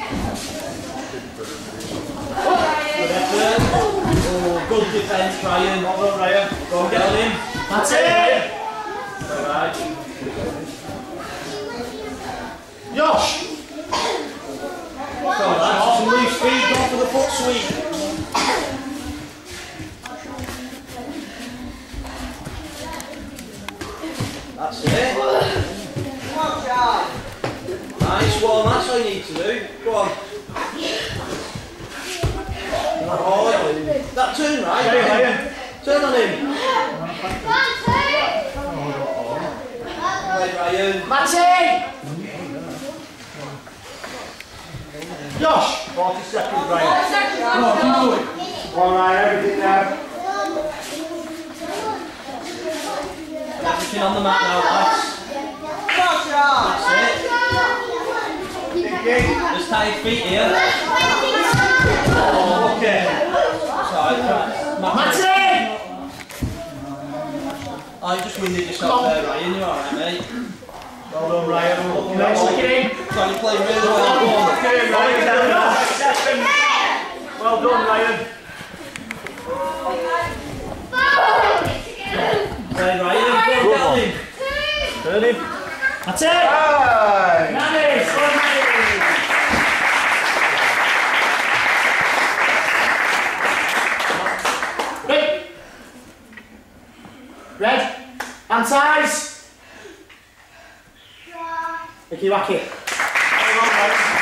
Good effort. Oh, good defence, Ryan. Well done, Ryan. Go and get on him. That's it! Alright. Josh! Come on, lads. Some loose feet. Go for the foot sweep. That's it. Come on, Charlie. Nice one. That's all you need to do. Go on. Oh, that turn right. Ryan. Turn on him. Right, Ryan. Matty! Josh! 40 seconds, Ryan. Come on, keep going. All right, everything now. Everything on the mat now, lads. That's it. Just tight feet here. Oh, okay. Sorry. Matty! Oh, you just winded yourself there, Ryan. You're alright, mate. Well done, Ryan. Nice looking. So you're playing really well. Go on. Okay, Ryan. Well done, Ryan. Right, Ryan. Go on, get him. Turn him. That's it. Right. Nice. Well done. Right. Red. Hands eyes. Wicky wacky.